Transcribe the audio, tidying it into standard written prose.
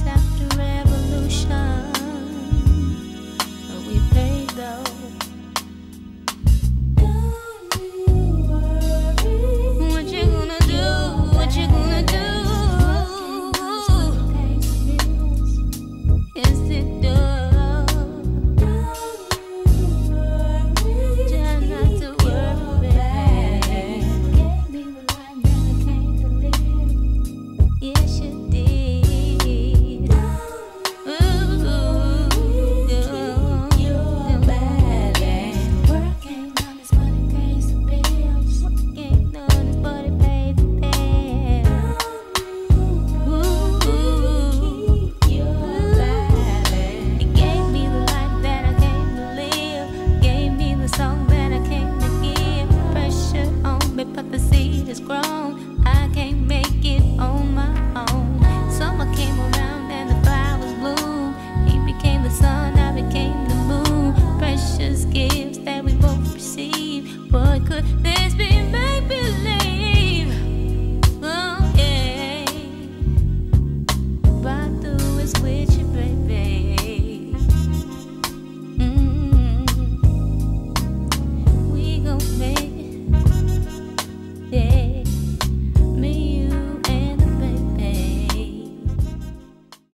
after revolution, but we paid though. What you gonna do? What you gonna do? Yes, it does. Try not to worry. Gave me the life that I came to live. Yes, you did. You're bad. Work ain't done this, but it pays the bills. Work ain't done this, but it pays the bills. You're bad. It gave me the life that I came to live. Gave me the song that I came to give. Pressure on me, but the seed is grown. I can't make it on my own. Summer came around and the flowers bloom. He became the sun, I became the moon. Precious gifts that we both received. What could